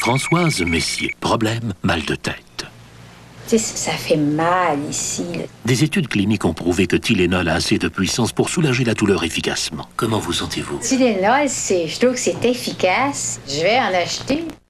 Françoise Messier. Problème, mal de tête. Tu sais, ça fait mal ici, là. Des études cliniques ont prouvé que Tylenol a assez de puissance pour soulager la douleur efficacement. Comment vous sentez-vous? Tylenol, je trouve que c'est efficace. Je vais en acheter.